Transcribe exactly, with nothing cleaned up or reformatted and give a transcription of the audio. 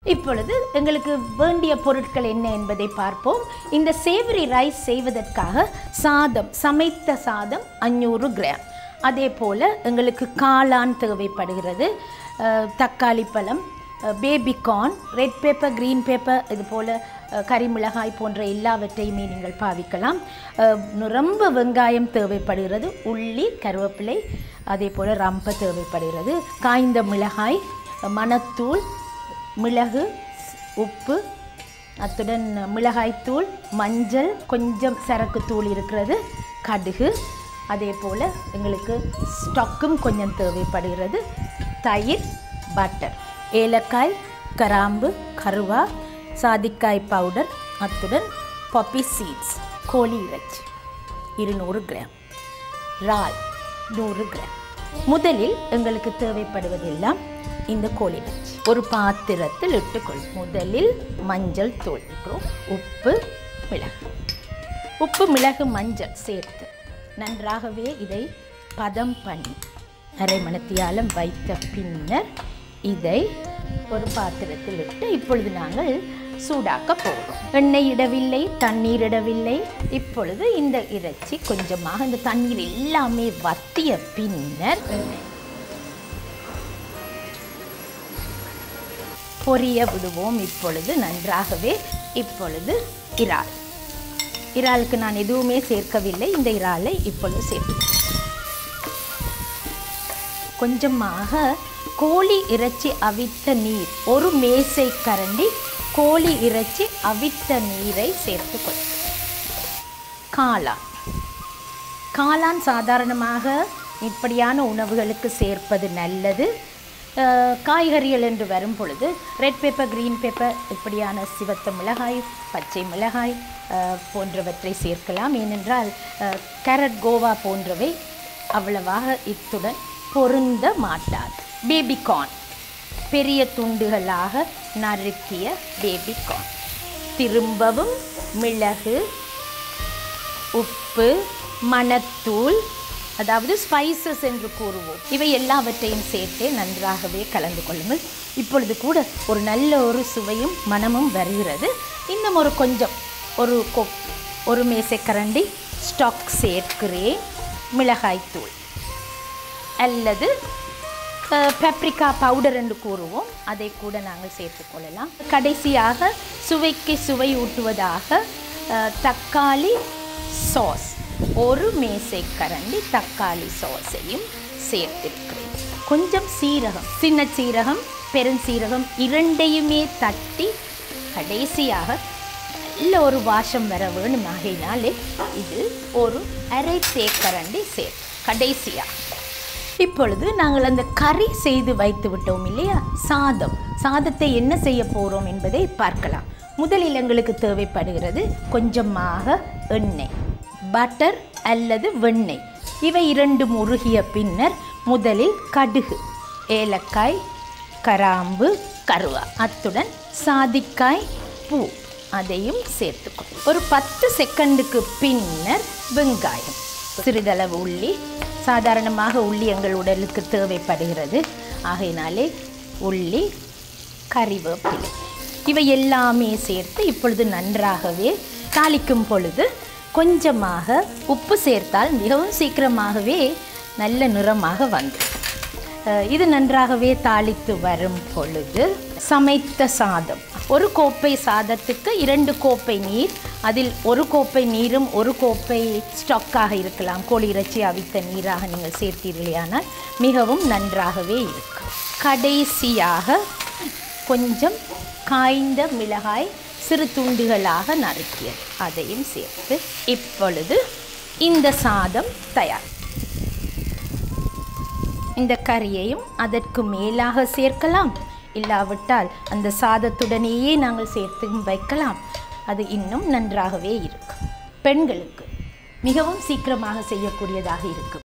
இப்பொழுது எங்களுக்கு வேண்டிய பொருட்கள் என்ன என்பதை பார்ப்போம். இந்த சேவரி ரைஸ் செய்வதற்காக சாதம், சமைத்த சாதம் அஞ்சூறு கிராம். அதே போல் எங்களுக்கு காளான் தேவைப்படுகிறது, தக்காளி பழம், baby corn, red pepper, green pepper, இது போல் கரிமிளகாய் போன்ற எல்லாவற்றையுமே நீங்கள் பாவிக்கலாம். ரொம்ப வெங்காயம் தேவைப்படுகிறது, உள்ளி, கருவேப்பிலை, அதே போல் ரம்ப தேவைப்படுகிறது, காய்ந்த மிளகாய், மணத்தூள், மிளகு, உப்பு, அத்துடன் மிளகாய்த்தூள், மஞ்சள், கொஞ்சம் சரக்கு தூள் இருக்கிறது, கடுகு, அதே போல் எங்களுக்கு ஸ்டாக்கும் கொஞ்சம் தேவைப்படுகிறது, தயிர், பட்டர், ஏலக்காய், கிராம்பு, கருவா, சாதிக்காய் பவுடர், அத்துடன் பாப்பி சீட்ஸ், கோழி இறைச்சி இருநூறு கிராம், இறால் நூறு கிராம். முதலில் எங்களுக்கு தேவைப்படுவதெல்லாம் இந்த கோழி இறைச்சி ஒரு பாத்திரத்தில் இட்டுக்கொள். முதலில் மஞ்சள் தூள், உப்பு, மிளகு, உப்பு, மிளகு, மஞ்சள் சேர்த்து நன்றாகவே இதை பதம் பண்ணி அரை மணத்தியாலம் வைத்த பின்னர் இதை ஒரு பாத்திரத்தில் இட்டு இப்பொழுது நாங்கள் சூடாக்க போகிறோம். எண்ணெய் இடவில்லை, தண்ணீர் இடவில்லை. இப்பொழுது இந்த இறைச்சி கொஞ்சமாக இந்த தண்ணீர் எல்லாமே வத்திய பின்னர் பொரிய விடுவோம். இப்பொழுது நன்றாகவே இப்பொழுது இறால், இறாலுக்கு நான் எதுவுமே சேர்க்கவில்லை. இந்த இறாலை இப்பொழுது சேர்த்து கொஞ்சமாக கோழி இறைச்சி அவித்த நீர், ஒரு மேசை கரண்டி கோழி இறைச்சி அவித்த நீரை சேர்த்துக்கொள். காளான், காளான் சாதாரணமாக இப்படியான உணவுகளுக்கு சேர்ப்பது நல்லது. காய்கறிகள் என்று வரும் பொழுது ரெட் பேப்பர், க்ரீன் பேப்பர், இப்படியான சிவத்த மிளகாய், பச்சை மிளகாய் போன்றவற்றை சேர்க்கலாம். ஏனென்றால் கேரட், கோவா போன்றவை அவ்வளவாக இத்துடன் பொருந்த மாட்டாது. பேபிகார்ன், பெரிய துண்டுகளாக நறுக்கிய பேபிகார்ன், திரும்பவும் மிளகு, உப்பு, மணத்தூள், அதாவது ஸ்பைசஸ் என்று கூறுவோம், இவை எல்லாவற்றையும் சேர்த்தே நன்றாகவே கலந்து கொள்ளுங்கள். இப்பொழுது கூட ஒரு நல்ல ஒரு சுவையும் மனமும் வருகிறது. இன்னும் ஒரு கொஞ்சம் ஒரு கொ ஒரு மேசைக்கரண்டி ஸ்டாக் சேர்க்கிறேன். மிளகாய்த்தூள் அல்லது பெப்ரிகா பவுடர் என்று கூறுவோம், அதை கூட நாங்கள் சேர்த்துக்கொள்ளலாம். கடைசியாக சுவைக்கு சுவை ஊட்டுவதாக தக்காளி சாஸ், ஒரு மேசை கரண்டி தக்காளி சாஸையும் சேர்த்திருக்கிறேன். கொஞ்சம் சீரகம், சின்ன சீரகம், பெருஞ்சீரகம் இரண்டையுமே தட்டி கடைசியாக நல்ல ஒரு வாசம் வர வேணும். ஆகையினாலே இது ஒரு அரை தேக்கரண்டி சேர் கடைசியாக. இப்பொழுது நாங்கள் அந்த கறி செய்து வைத்து விட்டோம் இல்லையா, சாதம், சாதத்தை என்ன செய்ய போகிறோம் என்பதை பார்க்கலாம். முதலில் எங்களுக்கு தேவைப்படுகிறது கொஞ்சமாக எண்ணெய், பட்டர் அல்லது வெண்ணெய், இவை இரண்டும் உருகிய பின்னர் முதலில் கடுகு, ஏலக்காய், கிராம்பு, கருவா, அத்துடன் சாதிக்காய் பூ, அதையும் சேர்த்துக்கோ. ஒரு பத்து செகண்டுக்கு பின்னர் வெங்காயம், சிறிதளவு உள்ளி, சாதாரணமாக உள்ளி எங்கள் உடலுக்கு தேவைப்படுகிறது, ஆகையினாலே உள்ளி, கறிவேப்பிலை, இவை எல்லாமே சேர்த்து இப்பொழுது நன்றாகவே தாளிக்கும் பொழுது கொஞ்சமாக உப்பு சேர்த்தால் மிகவும் சீக்கிரமாகவே நல்ல நிறமாக வந்து இது நன்றாகவே தாளித்து வரும் பொழுது சமைத்த சாதம், ஒரு கோப்பை சாதத்துக்கு இரண்டு கோப்பை நீர், அதில் ஒரு கோப்பை நீரும் ஒரு கோப்பை ஸ்டாக்காக இருக்கலாம், கோழி இறைச்சி அவித்த நீராக நீங்கள் சேர்த்தீர்களானால் மிகவும் நன்றாகவே இருக்கும். கடைசியாக கொஞ்சம் காய்ந்த மிளகாய் சிறு துண்டுகளாக நறுக்கியது, அதையும் சேர்த்து இப்பொழுது இந்த சாதம் தயார். இந்த கறியையும் அதற்கு மேலாக சேர்க்கலாம், இல்லாவிட்டால் அந்த சாதத்துடனேயே நாங்கள் சேர்த்து வைக்கலாம், அது இன்னும் நன்றாகவே இருக்கும். பெண்களுக்கு மிகவும் சீக்கிரமாக செய்யக்கூடியதாக இருக்கும்.